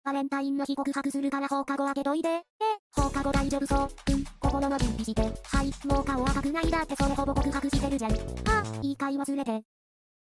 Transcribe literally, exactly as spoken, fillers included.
バレンタインの日告白するから放課後開けといて。え、放課後大丈夫そう。うん、心の準備して。はい、もう顔赤くないだってそれほぼ告白してるじゃん。あ、いいかい忘れて。